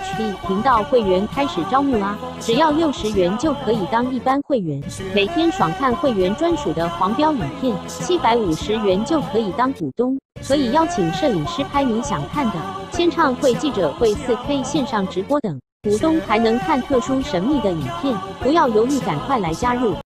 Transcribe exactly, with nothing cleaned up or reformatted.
H D 频道会员开始招募啦！只要六十元就可以当一般会员，每天爽看会员专属的黄标影片；七百五十元就可以当股东，可以邀请摄影师拍你想看的，签唱会、记者会、四 K 线上直播等。股东还能看特殊神秘的影片，不要犹豫，赶快来加入！